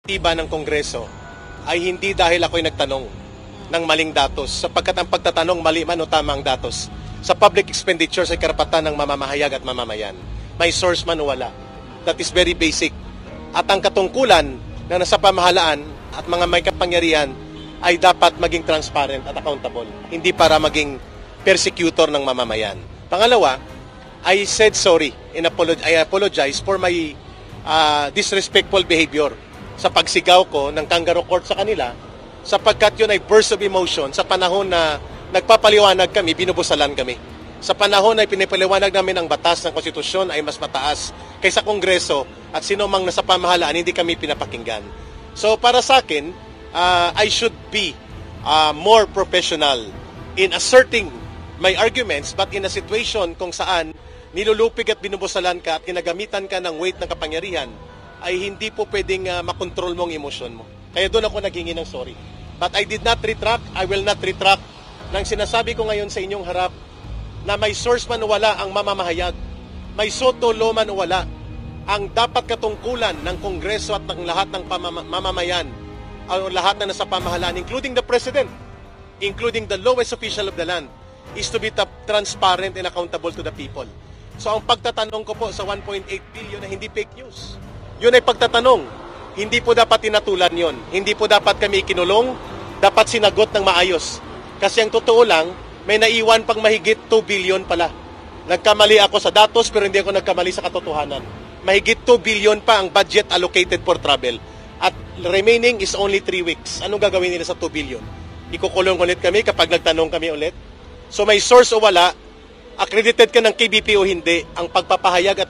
inisyatiba ng Kongreso ay hindi dahil ako'y nagtanong ng maling datos, sapagkat ang pagtatanong mali man o tama ang datos sa public expenditures ay karapatan ng mamamahayag at mamamayan. May source man o wala. That is very basic. At ang katungkulan na nasa pamahalaan at mga may kapangyarihan ay dapat maging transparent at accountable, hindi para maging persecutor ng mamamayan. Pangalawa, I said sorry and I apologize for my disrespectful behavior sa pagsigaw ko ng kangaroo court sa kanila, sapagkat yun ay burst of emotion sa panahon na nagpapaliwanag kami, binubusalan kami. Sa panahon na pinipaliwanag namin ang batas ng konstitusyon ay mas mataas kaysa Kongreso at sino mang nasa pamahalaan, hindi kami pinapakinggan. So para sa akin, I should be more professional in asserting my arguments, but in a situation kung saan nilulupig at binubusalan ka at kinagamitan ka ng weight ng kapangyarihan, ay hindi po pwedeng makontrol mo ang emosyon mo. Kaya doon ako naghingi ng sorry. But I did not retract, I will not retract ng sinasabi ko ngayon sa inyong harap na may source man o wala ang mamamahayag, may soto lo man o wala, ang dapat katungkulan ng Kongreso at ng lahat ng mamamayan, o lahat na nasa pamahalaan, including the President, including the lowest official of the land, is to be transparent and accountable to the people. So ang pagtatanong ko po sa 1.8 billion na hindi fake news, yun ay pagtatanong. Hindi po dapat tinatulan yon. Hindi po dapat kami kinulong, dapat sinagot ng maayos. Kasi ang totoo lang, may naiwan pang mahigit 2 billion pala. Nagkamali ako sa datos pero hindi ako nagkamali sa katotohanan. Mahigit 2 billion pa ang budget allocated for travel. At remaining is only 3 weeks. Anong gagawin nila sa 2 billion? Ikukulong ulit kami kapag nagtanong kami ulit? So may source o wala, accredited ka ng KBP o hindi, ang pagpapahayag at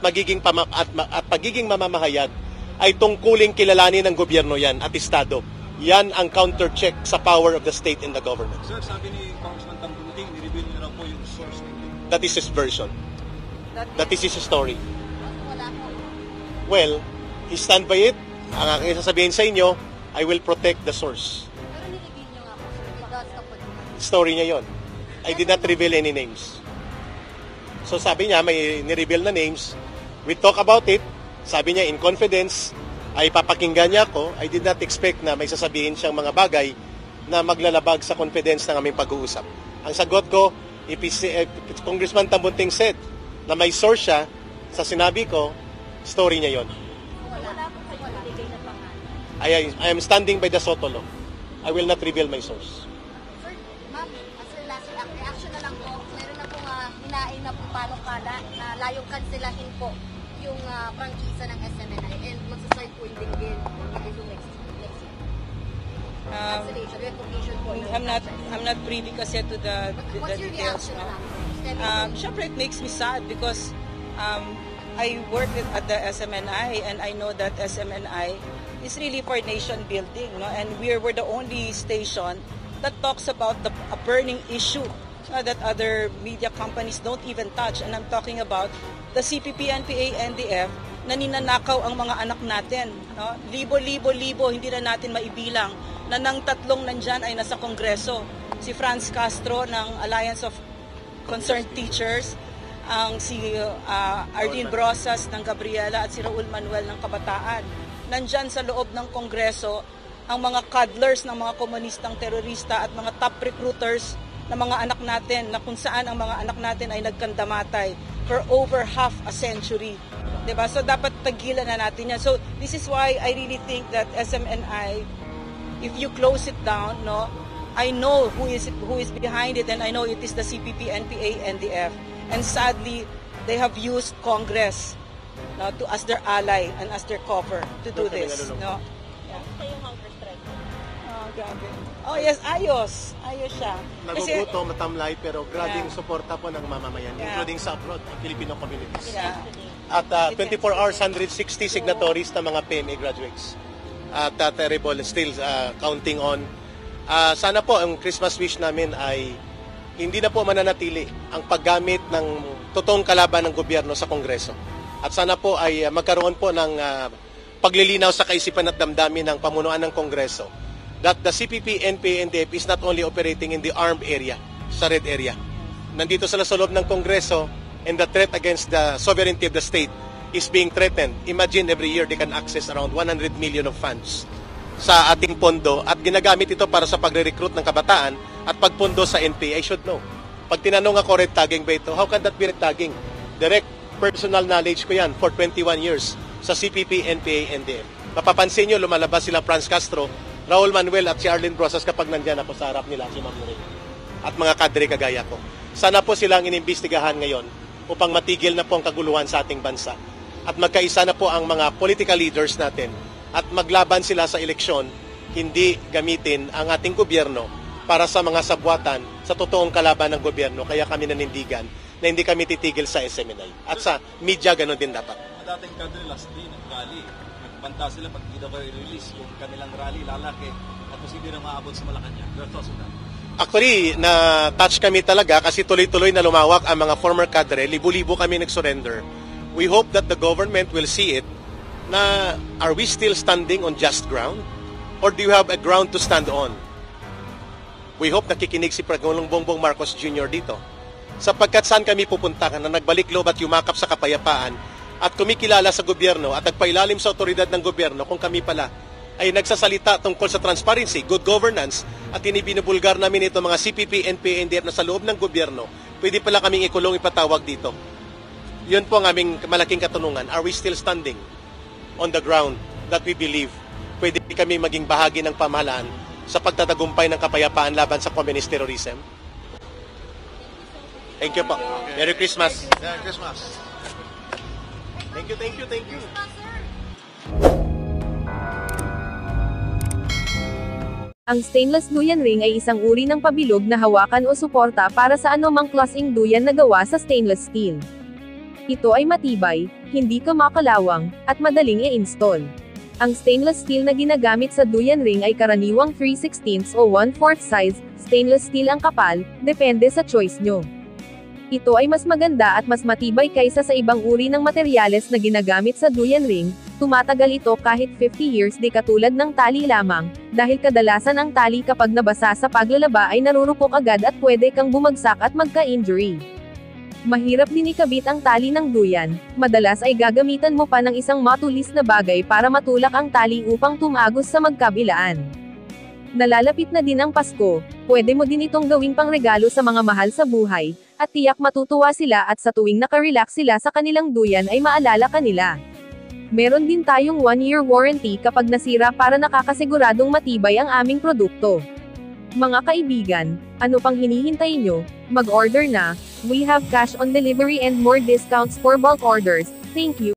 magiging mamamahayag ay tungkuling kilalanin ng gobyerno yan at estado. Yan ang counter-check sa power of the state and the government. Sir, sabi ni Congressman Tambunting, ni-reveal niyo lang po yung source ng That is his version. That is his story. Well, he stand by it. Ang aking sasabihin sa inyo, I will protect the source. Pero ni-reveal niyo nga po, sir, without the Story niya yon. I did not reveal any names. So sabi niya, may ni-reveal na names. We talk about it. Sabi niya, in confidence, ay papakinggan niya ako. I did not expect na may sasabihin siyang mga bagay na maglalabag sa confidence ng aming pag-uusap. Ang sagot ko, if Congressman Tambunting said na may source siya sa sinabi ko, story niya yon. Wala po kayo naligay na pangalan. I am standing by the SOTO law. I will not reveal my source. Sir, ma'am, sir, last reaction na lang po. Meron na pong hinain na po palong-kala na layong kanselahin po yung prangkisa ng SMNI and magsasart po yung dinggin next year. Cancellation, recognition po. I'm not privy kasi to the What's your details. reaction No? na lang? Syempre, it makes me sad because I work at the SMNI and I know that SMNI is really for nation building. No? And we're the only station that talks about a burning issue that other media companies don't even touch. And I'm talking about the CPP, NPA, NDF na ninanakaw ang mga anak natin. No? Libo, hindi na natin maibilang na ng tatlong nandyan ay nasa Kongreso. Si Franz Castro ng Alliance of Concerned Teachers, ang si Ardeen Brosas ng Gabriela at si Raul Manuel ng Kabataan. Nandyan sa loob ng Kongreso ang mga cuddlers ng mga komunistang terorista at mga top recruiters ng mga anak natin na kung saan ang mga anak natin ay nagkandamatay for over half a century. Diba? So dapat tagilan na natin yan. So this is why I really think that SMNI, if you close it down, no, I know who is behind it and I know it is the CPP, NPA, NDF. And sadly, they have used Congress as their ally and as their cover to do this. No? Grabe. Oh yes, ayos siya. Nagugutom, matamlay, pero grabing suporta po ng mamamayan, including sa abroad, Filipino communities. Yeah. At 24 hours, 160 signatories ng mga PMA graduates. At terrible, still counting on. Sana po, ang Christmas wish namin ay hindi na po mananatili ang paggamit ng totoong kalaban ng gobyerno sa Kongreso. At sana po ay magkaroon po ng paglilinaw sa kaisipan at damdamin ng pamunuan ng Kongreso that the CPP, NPA, NDF is not only operating in the armed area, sa red area. Nandito sila sa loob ng Kongreso and the threat against the sovereignty of the state is being threatened. Imagine every year they can access around 100 million of funds sa ating pondo at ginagamit ito para sa pagre-recruit ng kabataan at pagpondo sa NPA. I should know. Pag tinanong ako, red tagging ba ito? How can that be red tagging? Direct personal knowledge ko yan for 21 years sa CPP, NPA, NDF. Mapapansin nyo, lumalabas sila Franz Castro, Raul Manuel at si Arlene Brosas kapag nandyan ako sa harap nila, si Ma'am Lorraine. At mga kadre kagaya ko. Sana po silang inimbestigahan ngayon upang matigil na po ang kaguluhan sa ating bansa. At magkaisa na po ang mga political leaders natin at maglaban sila sa eleksyon, hindi gamitin ang ating gobyerno para sa mga sabwatan sa totoong kalaban ng gobyerno. Kaya kami nanindigan na hindi kami titigil sa SMNI. At sa media, ganoon din dapat. Mga dating kadre last day nag-rally. Nagbanta sila pag hindi daw kayo i-release yung kanilang rally lalaki at posible na maabot sa Malacanang. Your thoughts on that? Actually, na-touch kami talaga kasi tuloy-tuloy na lumawak ang mga former cadre. Libo-libo kami nag-surrender. We hope that the government will see it na are we still standing on just ground? Or do you have a ground to stand on? We hope nakikinig si Pangulong Bongbong Marcos Jr. dito. Sapagkat saan kami pupunta na nagbalik loob at yumakap sa kapayapaan at kumikilala sa gobyerno at nagpailalim sa otoridad ng gobyerno kung kami pala ay nagsasalita tungkol sa transparency, good governance at binibulgar namin ito mga CPP, NPA, NDF na sa loob ng gobyerno, pwede pala kaming ikulong ipatawag dito. Yun po ang aming malaking katanungan. Are we still standing on the ground that we believe pwede kami maging bahagi ng pamahalaan sa pagtatagumpay ng kapayapaan laban sa communist terrorism? Thank you po. Merry Christmas. Merry Christmas. Thank you, thank you, thank you. Ang stainless duyan ring ay isang uri ng pabilog na hawakan o suporta para sa anumang klaseng duyan na gawa sa stainless steel. Ito ay matibay, hindi kamakalawang, at madaling i-install. Ang stainless steel na ginagamit sa duyan ring ay karaniwang 3/16 o 1/4 size, stainless steel ang kapal, depende sa choice nyo. Ito ay mas maganda at mas matibay kaysa sa ibang uri ng materyales na ginagamit sa duyan ring, tumatagal ito kahit 50 years di katulad ng tali lamang, dahil kadalasan ang tali kapag nabasa sa paglalaba ay narurupok agad at pwede kang bumagsak at magka-injury. Mahirap din ikabit ang tali ng duyan, madalas ay gagamitan mo pa ng isang matulis na bagay para matulak ang tali upang tumagos sa magkabilaan. Nalalapit na din ang Pasko, pwede mo din itong gawing pangregalo sa mga mahal sa buhay, at tiyak matutuwa sila at sa tuwing nakarelax sila sa kanilang duyan ay maalala ka nila. Meron din tayong 1-year warranty kapag nasira para nakakasiguradong matibay ang aming produkto. Mga kaibigan, ano pang hinihintay nyo? Mag-order na, we have cash on delivery and more discounts for bulk orders. Thank you.